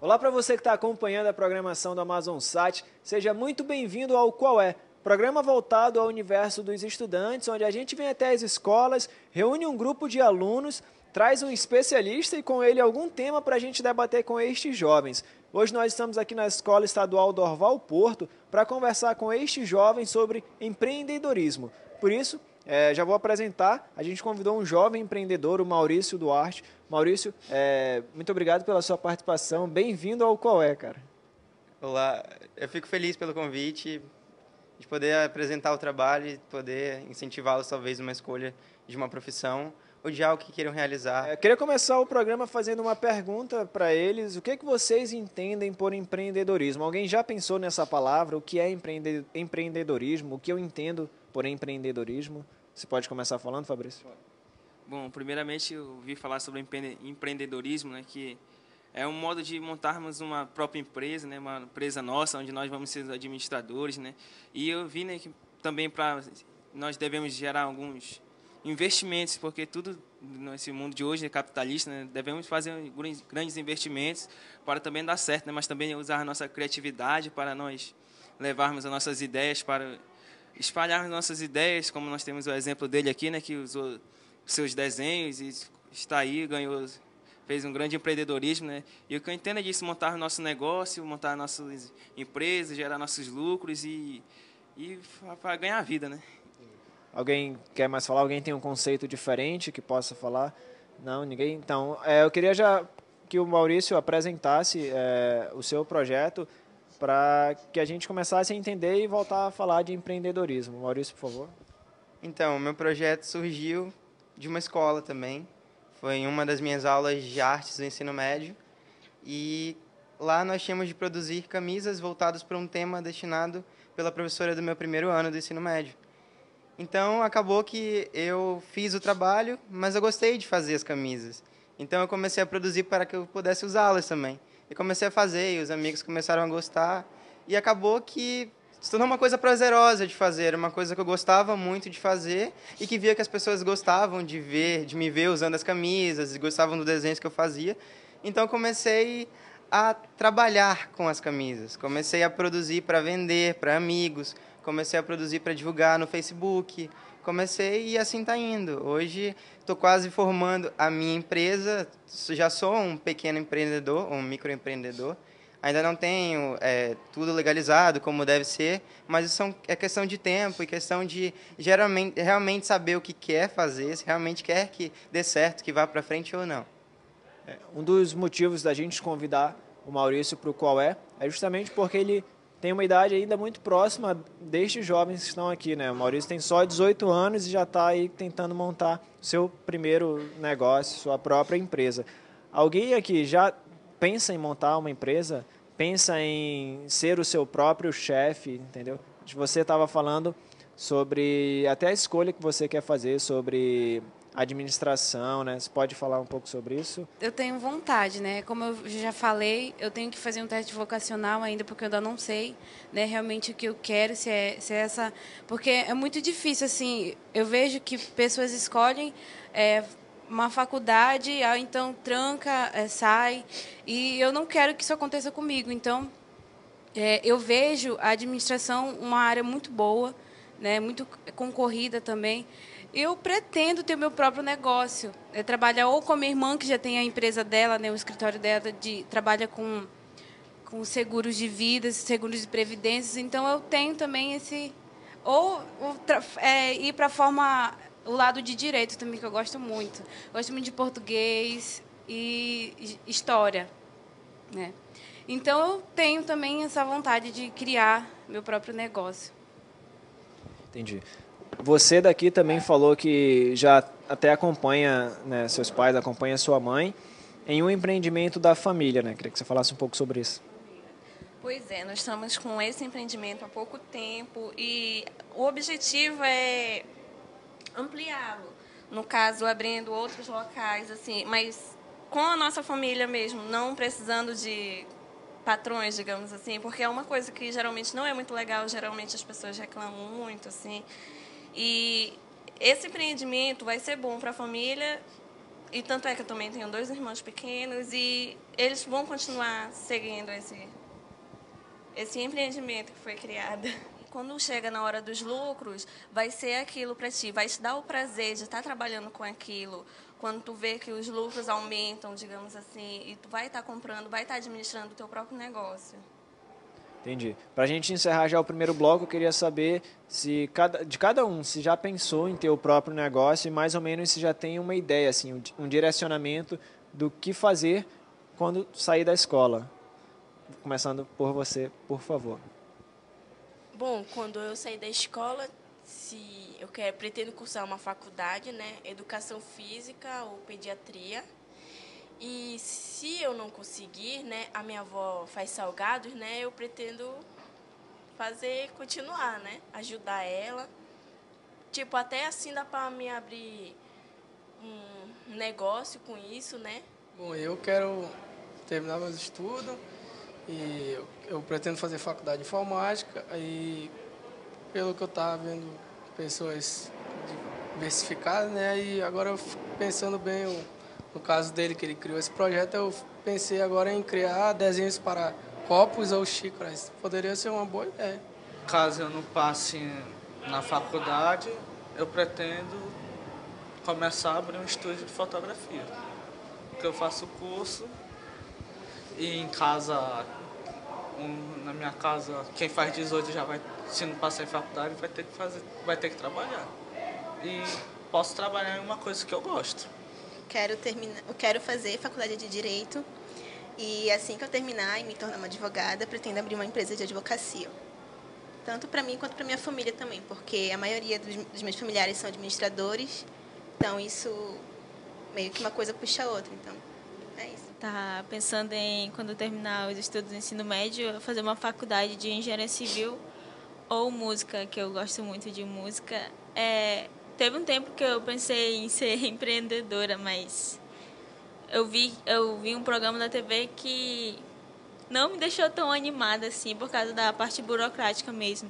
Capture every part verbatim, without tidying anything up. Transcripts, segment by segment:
Olá para você que está acompanhando a programação do AmazonSat, seja muito bem-vindo ao Qual É? Programa voltado ao universo dos estudantes, onde a gente vem até as escolas, reúne um grupo de alunos, traz um especialista e com ele algum tema para a gente debater com estes jovens. Hoje nós estamos aqui na Escola Estadual Dorval Porto para conversar com estes jovens sobre empreendedorismo. Por isso, é, já vou apresentar, a gente convidou um jovem empreendedor, o Maurício Duarte. Maurício, é, muito obrigado pela sua participação, bem-vindo ao Qual É, cara. Olá, eu fico feliz pelo convite, de poder apresentar o trabalho e poder incentivá-los talvez numa escolha de uma profissão ou de algo que queiram realizar. Eu queria começar o programa fazendo uma pergunta para eles. O que, é que vocês entendem por empreendedorismo? Alguém já pensou nessa palavra? O que é empreende empreendedorismo? O que eu entendo por empreendedorismo? Você pode começar falando, Fabrício? Bom, primeiramente eu ouvi falar sobre empreendedorismo, né, que é um modo de montarmos uma própria empresa, né, uma empresa nossa, onde nós vamos ser os administradores, né. E eu vi, né, que também para nós devemos gerar alguns investimentos, porque tudo nesse mundo de hoje é capitalista, né, devemos fazer grandes investimentos para também dar certo, né, mas também usar a nossa criatividade para nós levarmos as nossas ideias, para espalhar nossas ideias, como nós temos o exemplo dele aqui, né, que usou seus desenhos e está aí, ganhou, fez um grande empreendedorismo, né? E o que eu entendo é disso, montar nosso negócio, montar nossas empresas, gerar nossos lucros e, e para ganhar a vida, né? Alguém quer mais falar? Alguém tem um conceito diferente que possa falar? Não, ninguém? Então, é, eu queria já que o Maurício apresentasse é, o seu projeto para que a gente começasse a entender e voltar a falar de empreendedorismo. Maurício, por favor. Então, o meu projeto surgiu de uma escola também. Foi em uma das minhas aulas de artes do ensino médio. E lá nós tínhamos de produzir camisas voltadas para um tema destinado pela professora do meu primeiro ano do ensino médio. Então, acabou que eu fiz o trabalho, mas eu gostei de fazer as camisas. Então, eu comecei a produzir para que eu pudesse usá-las também. E comecei a fazer, e os amigos começaram a gostar. E acabou que se tornou uma coisa prazerosa de fazer, uma coisa que eu gostava muito de fazer e que via que as pessoas gostavam de ver, de me ver usando as camisas, e gostavam dos desenhos que eu fazia. Então, eu comecei a trabalhar com as camisas. Comecei a produzir para vender para amigos, comecei a produzir para divulgar no Facebook, comecei e assim está indo. Hoje estou quase formando a minha empresa, já sou um pequeno empreendedor, um microempreendedor. Ainda não tenho é, tudo legalizado como deve ser, mas isso é questão de tempo e questão de geralmente, realmente saber o que quer fazer, se realmente quer que dê certo, que vá para frente ou não. É, um dos motivos da gente convidar o Maurício para o Qual É é justamente porque ele tem uma idade ainda muito próxima destes jovens que estão aqui, né? O Maurício tem só dezoito anos e já está aí tentando montar seu primeiro negócio, sua própria empresa. Alguém aqui já pensa em montar uma empresa? Pensa em ser o seu próprio chefe, entendeu? Você estava falando sobre até a escolha que você quer fazer, sobre administração, né? Você pode falar um pouco sobre isso? Eu tenho vontade, né? Como eu já falei, eu tenho que fazer um teste vocacional ainda, porque eu ainda não sei, né, realmente o que eu quero, se é, se é essa... Porque é muito difícil, assim, eu vejo que pessoas escolhem... É, uma faculdade, então tranca, é, sai, e eu não quero que isso aconteça comigo. Então, é, eu vejo a administração uma área muito boa, né, muito concorrida também. Eu pretendo ter meu próprio negócio, é, trabalhar ou com a minha irmã, que já tem a empresa dela, né, o escritório dela, de, trabalha com, com seguros de vida, seguros de previdências, então eu tenho também esse... Ou, ou é, ir para a forma... O lado de direito também, que eu gosto muito. Gosto muito de português e história, né? Então, eu tenho também essa vontade de criar meu próprio negócio. Entendi. Você daqui também falou que já até acompanha, né, seus pais, acompanha sua mãe em um empreendimento da família, né? Queria que você falasse um pouco sobre isso. Pois é, nós estamos com esse empreendimento há pouco tempo e o objetivo é ampliá-lo, no caso, abrindo outros locais, assim, mas com a nossa família mesmo, não precisando de patrões, digamos assim, porque é uma coisa que geralmente não é muito legal, geralmente as pessoas reclamam muito, assim, e esse empreendimento vai ser bom para a família e tanto é que eu também tenho dois irmãos pequenos e eles vão continuar seguindo esse, esse empreendimento que foi criado. Quando chega na hora dos lucros, vai ser aquilo para ti, vai te dar o prazer de estar trabalhando com aquilo. Quando tu vê que os lucros aumentam, digamos assim, e tu vai estar comprando, vai estar administrando o teu próprio negócio. Entendi. Para a gente encerrar já o primeiro bloco, eu queria saber se cada, de cada um, se já pensou em ter o próprio negócio e mais ou menos se já tem uma ideia, assim, um, um direcionamento do que fazer quando sair da escola. Começando por você, por favor. Bom, quando eu sair da escola, se eu quero, pretendo cursar uma faculdade, né, educação física ou pediatria. E se eu não conseguir, né, a minha avó faz salgados, né, eu pretendo fazer, continuar, né, ajudar ela. Tipo, até assim dá para me abrir um negócio com isso, né? Bom, eu quero terminar meus estudos e eu, eu pretendo fazer faculdade de informática e pelo que eu estava vendo pessoas diversificadas, né, e agora eu fico pensando bem eu, no caso dele, que ele criou esse projeto, eu pensei agora em criar desenhos para copos ou xícaras. Poderia ser uma boa ideia. Caso eu não passe na faculdade, eu pretendo começar a abrir um estúdio de fotografia. Porque eu faço curso e em casa, um, na minha casa, quem faz dezoito já vai, se não passar em faculdade, vai ter que fazer, vai ter que trabalhar. E posso trabalhar em uma coisa que eu gosto. Quero terminar, eu quero fazer faculdade de Direito e assim que eu terminar e me tornar uma advogada, pretendo abrir uma empresa de advocacia. Tanto para mim quanto para minha família também, porque a maioria dos, dos meus familiares são administradores, então isso meio que uma coisa puxa a outra, então é isso. Tá pensando em, quando eu terminar os estudos do ensino médio, fazer uma faculdade de engenharia civil ou música, que eu gosto muito de música. É... Teve um tempo que eu pensei em ser empreendedora, mas eu vi, eu vi um programa da T V que não me deixou tão animada assim, por causa da parte burocrática mesmo.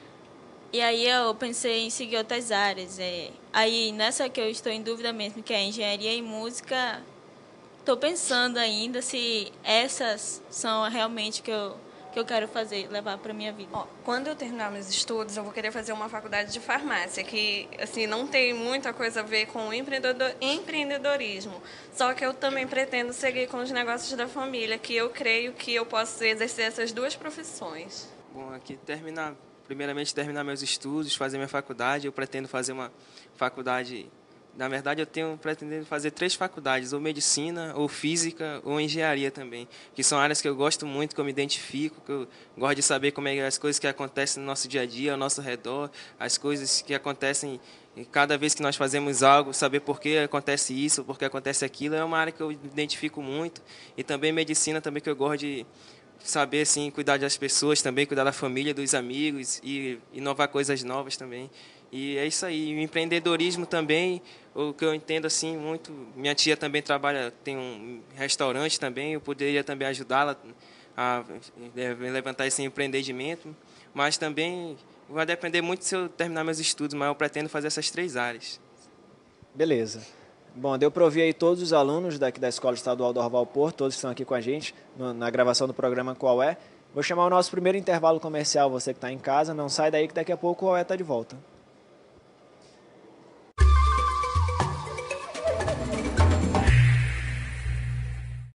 E aí eu pensei em seguir outras áreas. É. Aí nessa que eu estou em dúvida mesmo, que é engenharia e música, estou pensando ainda se essas são realmente que eu... que eu quero fazer, levar para minha vida. Ó, quando eu terminar meus estudos, eu vou querer fazer uma faculdade de farmácia, que assim não tem muita coisa a ver com empreendedor, empreendedorismo. Só que eu também pretendo seguir com os negócios da família, que eu creio que eu posso exercer essas duas profissões. Bom, aqui terminar, primeiramente terminar meus estudos, fazer minha faculdade. Eu pretendo fazer uma faculdade. Na verdade, eu tenho pretendendo fazer três faculdades, ou medicina, ou física, ou engenharia também, que são áreas que eu gosto muito, que eu me identifico, que eu gosto de saber como é as coisas que acontecem no nosso dia a dia, ao nosso redor, as coisas que acontecem cada vez que nós fazemos algo, saber por que acontece isso, por que acontece aquilo, é uma área que eu me identifico muito. E também medicina, também que eu gosto de saber assim, cuidar das pessoas também, cuidar da família, dos amigos e inovar coisas novas também. E é isso aí. O empreendedorismo também, o que eu entendo assim muito, minha tia também trabalha, tem um restaurante também, eu poderia também ajudá-la a levantar esse empreendimento, mas também vai depender muito se eu terminar meus estudos, mas eu pretendo fazer essas três áreas. Beleza. Bom, deu para ouvir aí todos os alunos daqui da Escola Estadual Dorval Porto, todos que estão aqui com a gente no, na gravação do programa Qual É. Vou chamar o nosso primeiro intervalo comercial, você que está em casa, não sai daí que daqui a pouco o Qual É está de volta.